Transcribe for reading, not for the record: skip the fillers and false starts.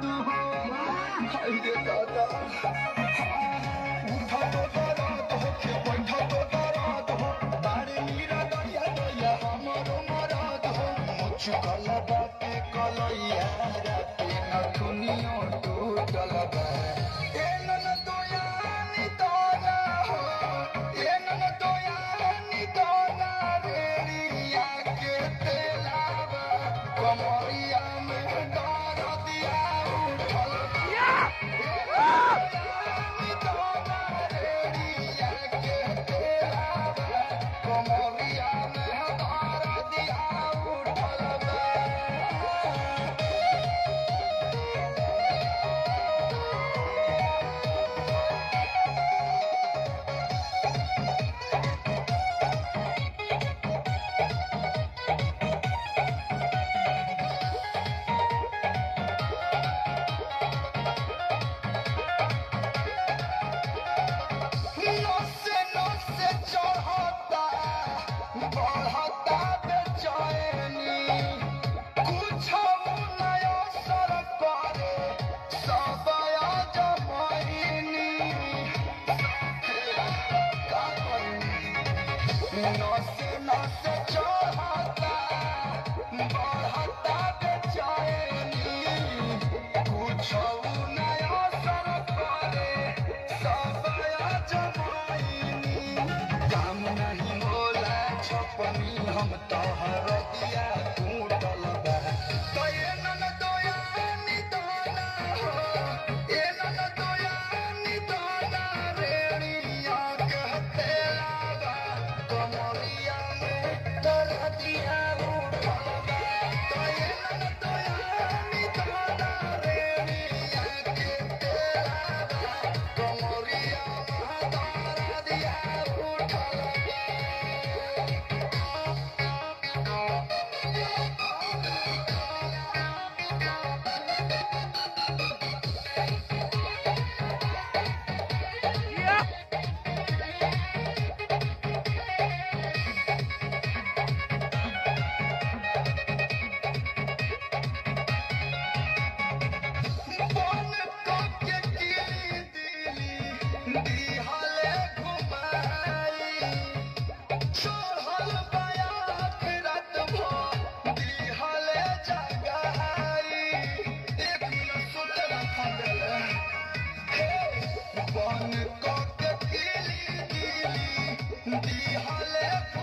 हाय दादा उठा तो दर्द हो के बैठा तो दर्द हो बारे मीरा दरिया दरिया हमारो मरद हो मुझकल बाटे कलैया राते नथुनियो टूटल बा ए नन दोयानी दोना हो ए नन दोयानी दोना रेड़िया के तेलावा कमरिया में दर्द दिया उठल हम तोहर दिया टूटल बा तो ए नन दोयानी दोना हो ए नन दोयानी दोना रेड़िया कहते लागा कमरिया में दर्द दिया उठल बा तो ए नन दोयानी दोना रेड़िया कहते लागा कमरिया में दर्द दिया उठल बा बन को के दिली दिली दी हले